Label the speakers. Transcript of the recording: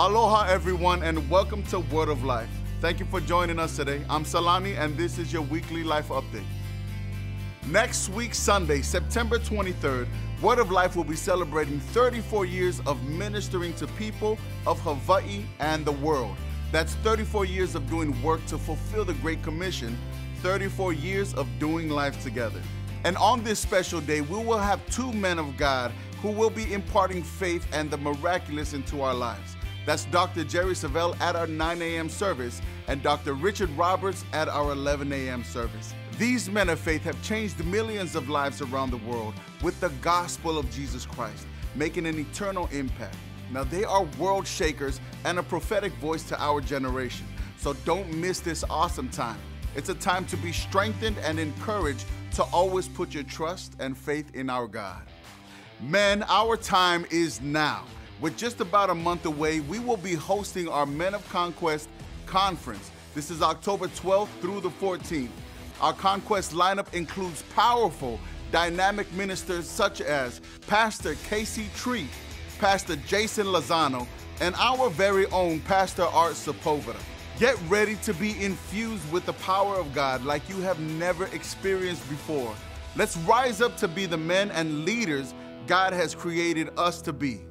Speaker 1: Aloha everyone and welcome to Word of Life. Thank you for joining us today. I'm Salani and this is your weekly life update. Next week, Sunday, September 23rd, Word of Life will be celebrating 34 years of ministering to people of Hawaii and the world. That's 34 years of doing work to fulfill the Great Commission, 34 years of doing life together. And on this special day, we will have two men of God who will be imparting faith and the miraculous into our lives. That's Dr. Jerry Savelle at our 9 a.m. service and Dr. Richard Roberts at our 11 a.m. service. These men of faith have changed millions of lives around the world with the gospel of Jesus Christ, making an eternal impact. Now, they are world shakers and a prophetic voice to our generation. So don't miss this awesome time. It's a time to be strengthened and encouraged to always put your trust and faith in our God. Men, our time is now. With just about a month away, we will be hosting our Men of Conquest conference. This is October 12th through the 14th. Our Conquest lineup includes powerful, dynamic ministers such as Pastor Casey Tree, Pastor Jason Lozano, and our very own Pastor Art Sepulveda. Get ready to be infused with the power of God like you have never experienced before. Let's rise up to be the men and leaders God has created us to be.